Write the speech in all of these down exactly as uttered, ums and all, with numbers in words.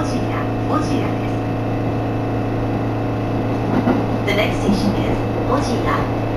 ジア、オジアです。The next station is オジア。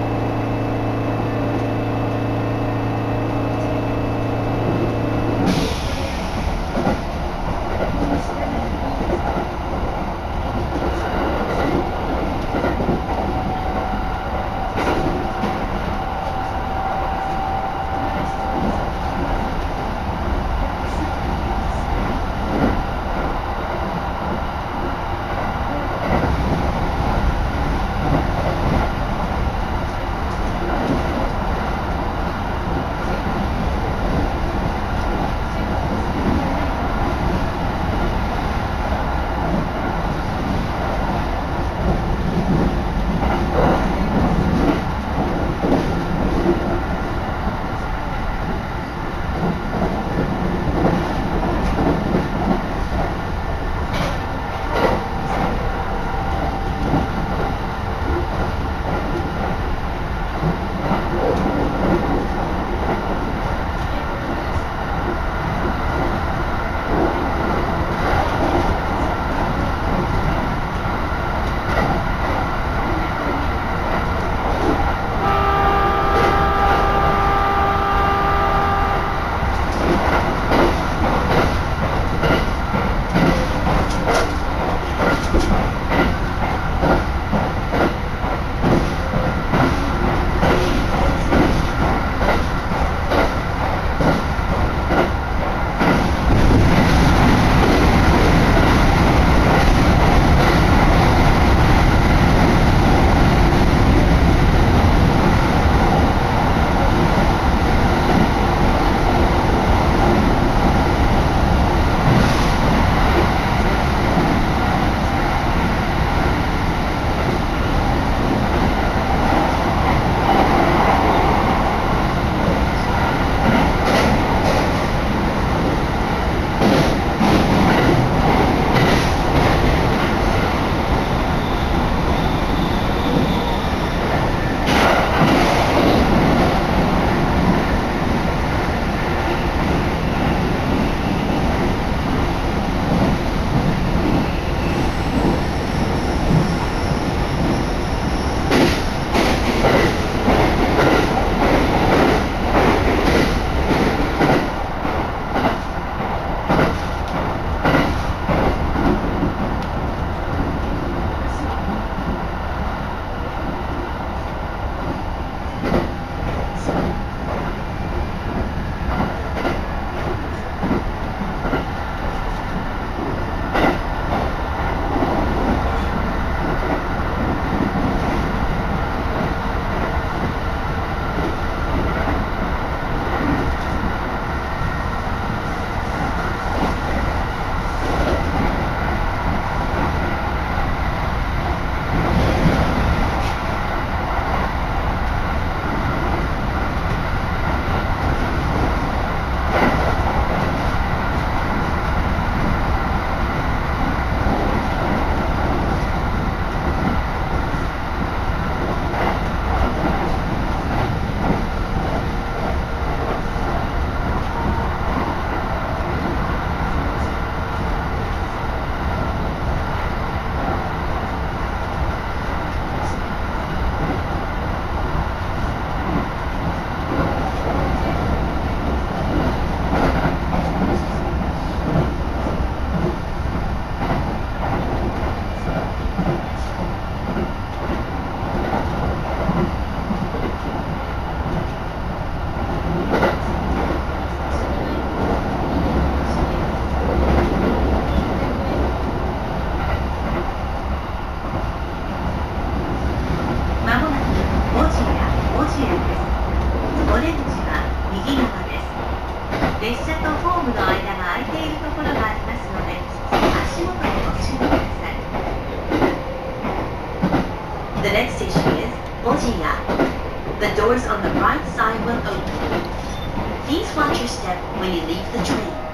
列車とホームの間が空いているところがありますので、足元にご注意ください。The next station is Ojiya. The doors on the right side will open. Please watch your step when you leave the train.